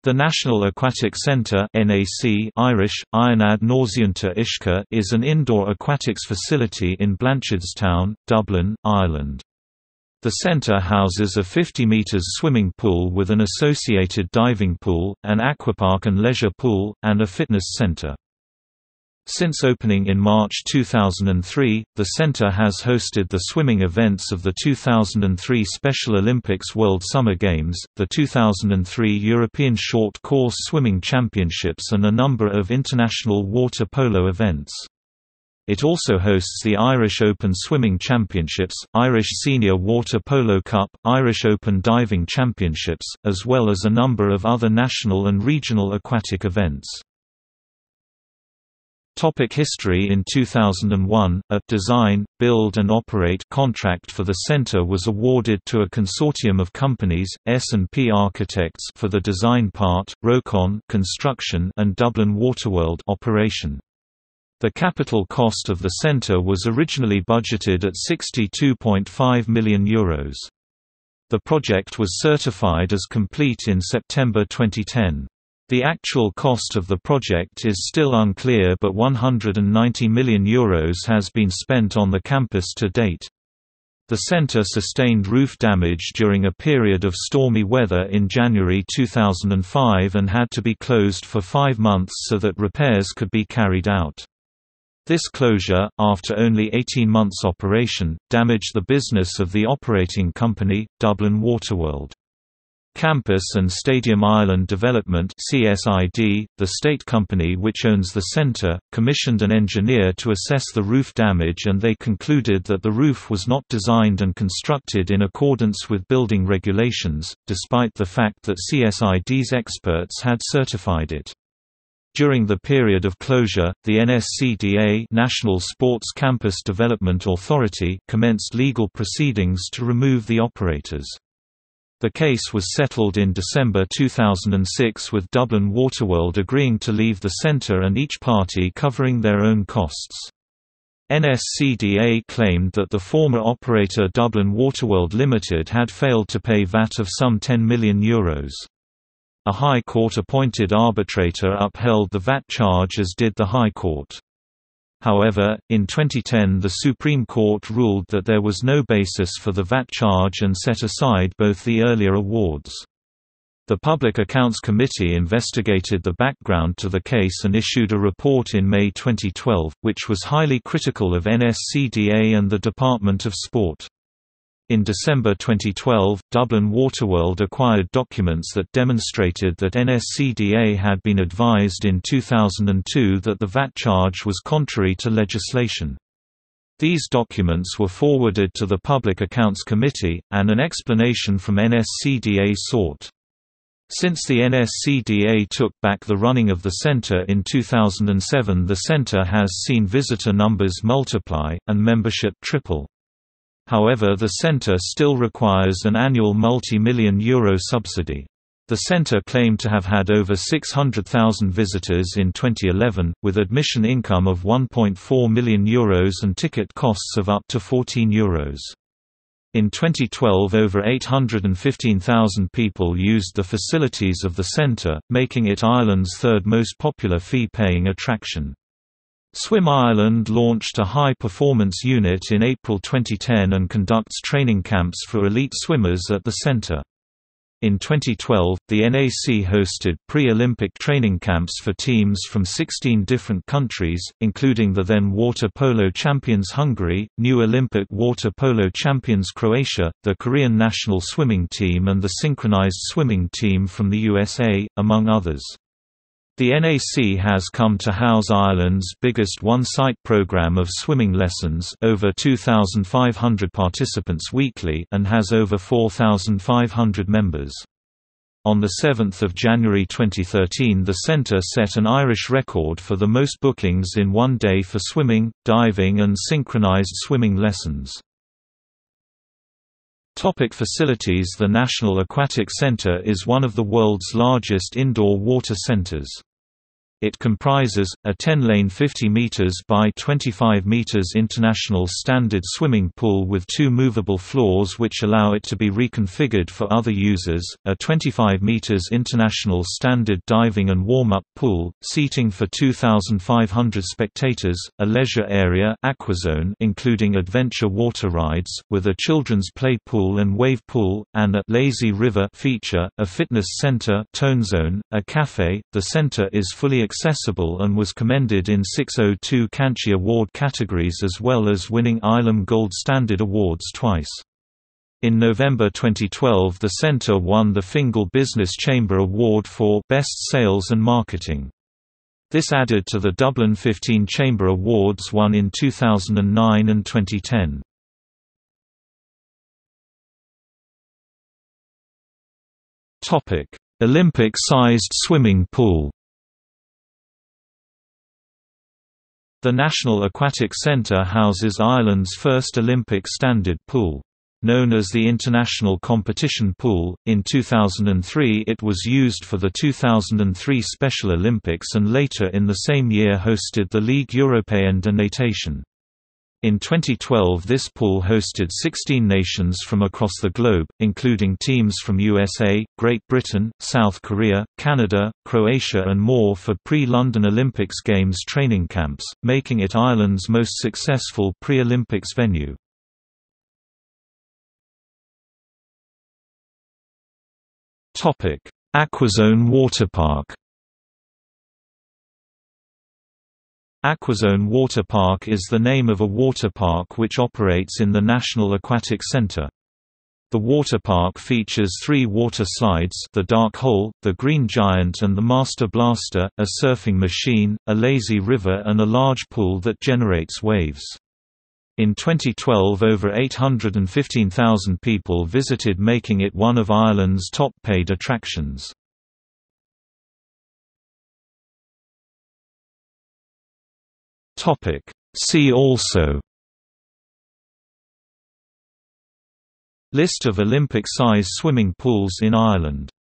The National Aquatic Centre (NAC) Irish, Iarnad Náisiúnta Uisce is an indoor aquatics facility in Blanchardstown, Dublin, Ireland. The centre houses a 50 metres swimming pool with an associated diving pool, an aquapark and leisure pool, and a fitness centre. Since opening in March 2003, the centre has hosted the swimming events of the 2003 Special Olympics World Summer Games, the 2003 European Short Course Swimming Championships and a number of international water polo events. It also hosts the Irish Open Swimming Championships, Irish Senior Water Polo Cup, Irish Open Diving Championships, as well as a number of other national and regional aquatic events. History. In 2001, a «Design, Build and Operate» contract for the centre was awarded to a consortium of companies, S&P Architects for the design part, Rocon construction and Dublin Waterworld operation. The capital cost of the centre was originally budgeted at €62.5 million. The project was certified as complete in September 2010. The actual cost of the project is still unclear, but €190 million has been spent on the campus to date. The centre sustained roof damage during a period of stormy weather in January 2005 and had to be closed for 5 months so that repairs could be carried out. This closure, after only 18 months operation, damaged the business of the operating company, Dublin Waterworld. Campus and Stadium Ireland Development (CSID), the state company which owns the centre, commissioned an engineer to assess the roof damage, and they concluded that the roof was not designed and constructed in accordance with building regulations, despite the fact that CSID's experts had certified it. During the period of closure, the NSCDA (National Sports Campus Development Authority) commenced legal proceedings to remove the operators. The case was settled in December 2006, with Dublin Waterworld agreeing to leave the centre and each party covering their own costs. NSCDA claimed that the former operator Dublin Waterworld Limited had failed to pay VAT of some €10 million. A High Court-appointed arbitrator upheld the VAT charge, as did the High Court. However, in 2010 the Supreme Court ruled that there was no basis for the VAT charge and set aside both the earlier awards. The Public Accounts Committee investigated the background to the case and issued a report in May 2012, which was highly critical of NSCDA and the Department of Sport. In December 2012, Dublin Waterworld acquired documents that demonstrated that NSCDA had been advised in 2002 that the VAT charge was contrary to legislation. These documents were forwarded to the Public Accounts Committee, and an explanation from NSCDA sought. Since the NSCDA took back the running of the centre in 2007, the centre has seen visitor numbers multiply, and membership triple. However, the centre still requires an annual multi-million euro subsidy. The centre claimed to have had over 600,000 visitors in 2011, with admission income of €1.4 million and ticket costs of up to €14. In 2012, over 815,000 people used the facilities of the centre, making it Ireland's third most popular fee-paying attraction. Swim Ireland launched a high-performance unit in April 2010 and conducts training camps for elite swimmers at the centre. In 2012, the NAC hosted pre-Olympic training camps for teams from 16 different countries, including the then water polo champions Hungary, new Olympic water polo champions Croatia, the Korean national swimming team and the synchronized swimming team from the USA, among others. The NAC has come to house Ireland's biggest one-site program of swimming lessons, over 2,500 participants weekly, and has over 4,500 members. On 7 January 2013, the centre set an Irish record for the most bookings in one day for swimming, diving and synchronized swimming lessons. Facilities. The National Aquatic Centre is one of the world's largest indoor water centres. It comprises a 10-lane 50 meters by 25 meters international standard swimming pool with 2 movable floors which allow it to be reconfigured for other users, a 25 meters international standard diving and warm-up pool, seating for 2,500 spectators, a leisure area Aquazone including adventure water rides, with a children's play pool and wave pool, and a lazy river feature, a fitness center Tone Zone, a cafe. The center is fully accessible and was commended in 602 Kanchi Award categories as well as winning ILM Gold Standard Awards twice. In November 2012 the center won the Fingal Business Chamber Award for Best Sales and Marketing. This added to the Dublin 15 Chamber Awards won in 2009 and 2010. Olympic-sized swimming pool. The National Aquatic Centre houses Ireland's first Olympic standard pool. Known as the International Competition Pool, in 2003 it was used for the 2003 Special Olympics and later in the same year hosted the Ligue Européenne de Natation. In 2012 this pool hosted 16 nations from across the globe, including teams from USA, Great Britain, South Korea, Canada, Croatia and more for pre-London Olympics Games training camps, making it Ireland's most successful pre-Olympics venue. Aquazone Waterpark. Aquazone Waterpark is the name of a water park which operates in the National Aquatic Centre. The water park features 3 water slides, the Dark Hole, the Green Giant and the Master Blaster, a surfing machine, a lazy river and a large pool that generates waves. In 2012 over 815,000 people visited, making it one of Ireland's top paid attractions. See also: List of Olympic-size swimming pools in Ireland.